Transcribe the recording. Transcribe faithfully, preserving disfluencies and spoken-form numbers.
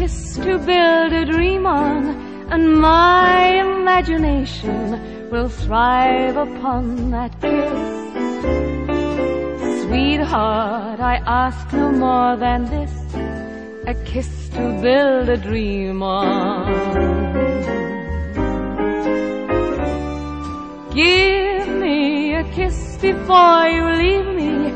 kiss to build a dream on, and my imagination will thrive upon that kiss. Sweetheart, I ask no more than this, a kiss to build a dream on. Give me a kiss before you leave me,